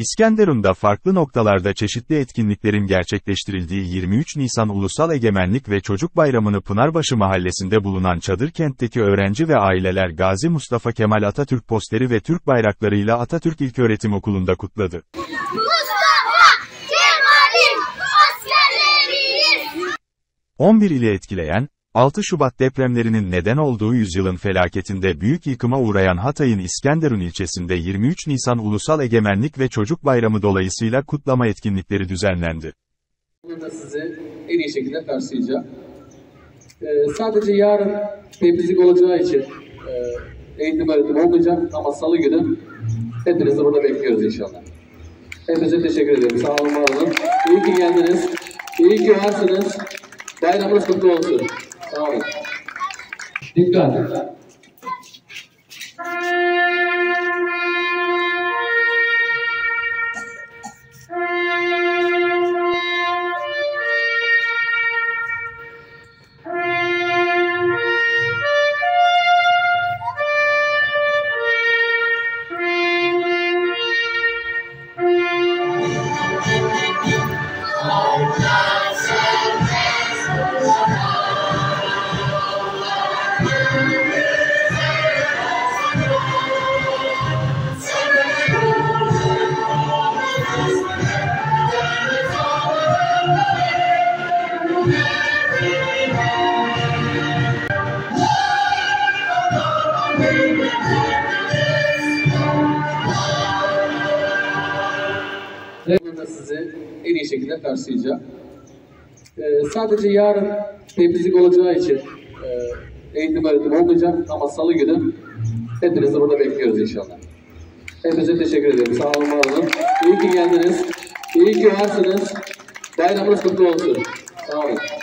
İskenderun'da farklı noktalarda çeşitli etkinliklerin gerçekleştirildiği 23 Nisan Ulusal Egemenlik ve Çocuk Bayramı'nı Pınarbaşı Mahallesi'nde bulunan Çadırkent'teki öğrenci ve aileler Gazi Mustafa Kemal Atatürk posteri ve Türk bayraklarıyla Atatürk İlköğretim Okulu'nda kutladı. Mustafa Kemal'in askerleriyiz. 11 ili etkileyen, 6 Şubat depremlerinin neden olduğu yüzyılın felaketinde büyük yıkıma uğrayan Hatay'ın İskenderun ilçesinde 23 Nisan Ulusal Egemenlik ve Çocuk Bayramı dolayısıyla kutlama etkinlikleri düzenlendi. Burada sizi en iyi şekilde karşılayacağım. Sadece yarın temizlik olacağı için eğitim öğretim olmayacak ama salı günü hepinizi burada bekliyoruz inşallah. Hepinize teşekkür ederim. Sağ olun, var olun. İyi ki geldiniz. İyi ki varsınız. Bayramınız kutlu olsun. Sağ olun. Dikkat. Burada sizi en iyi şekilde karşılayacağım. Sadece yarın temizlik olacağı için eğitim öğretim olmayacak ama salı günü hepinizi burada bekliyoruz inşallah. Hepinize teşekkür ederim. Sağ olun, var olun. İyi ki geldiniz. İyi ki varsınız. Bayramınız kutlu olsun. Sağ olun.